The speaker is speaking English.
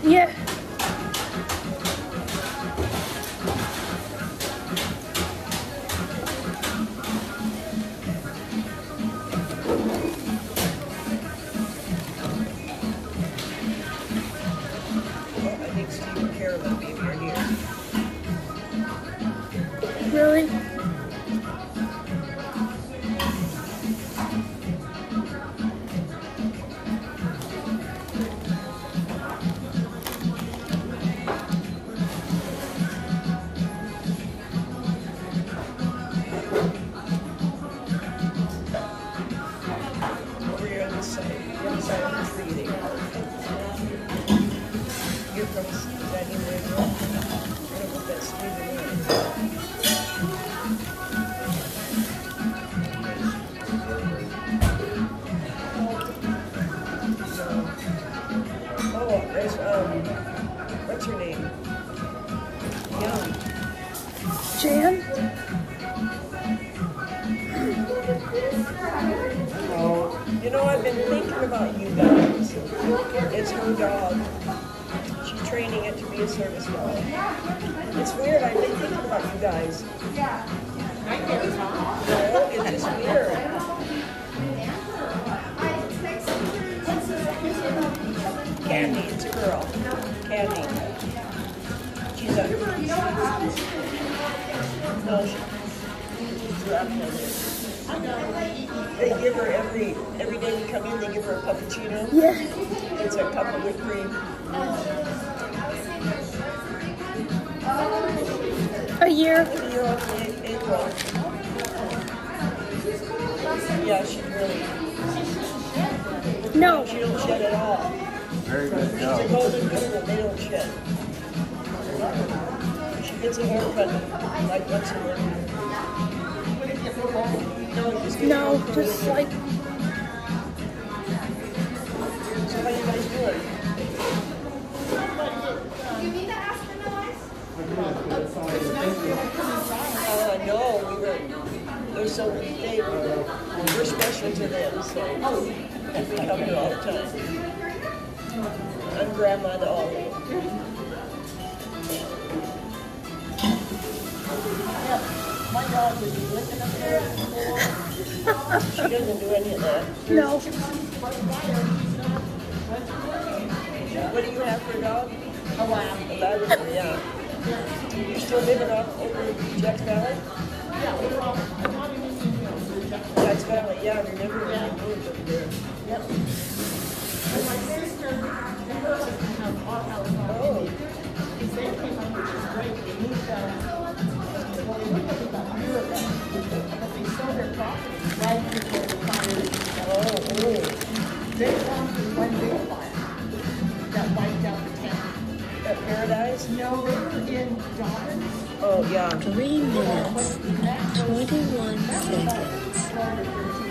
Yeah. I think Steve and Carolyn maybe are here. Really? Over here on this side, the other side of the tree there. Here comes Daddy Ranger. I don't know if that's Steve or not. Oh, there's, what's her name? Young. Jan? You know, I've been thinking about you guys. It's her dog. She's training it to be a service dog. It's weird, I've been thinking about you guys. No, it's just weird. Candy, it's a girl. Candy. She's a... No, she's they give her every day we come in, they give her a cappuccino. Yeah. It's a cup of whipped cream. A year. You're on April. Yeah, she's really... No. She don't shed at all. Very good She's job. a golden doodle, they don't shed. She gets a haircut like once a month. No, just like... So how you guys doing? No, we're special to them, so we come here all the time. I'm grandma to all of them. My dog is looking up there. She doesn't do any of that. No. What do you have for a dog? A Labrador, yeah. You're still living off over in Jacks Valley? Jacks Valley, yeah, I remember when you moved over there. Yep. And my sister and her husband have our house on. Oh. They came up, which is great. They moved out. Well, they moved up about a year ago. But they sold their property right before the fire. Oh. They found one big fire that wiped out the town. At Paradise? No, they were in Dobbins. Oh, yeah. 3 minutes, 21 seconds.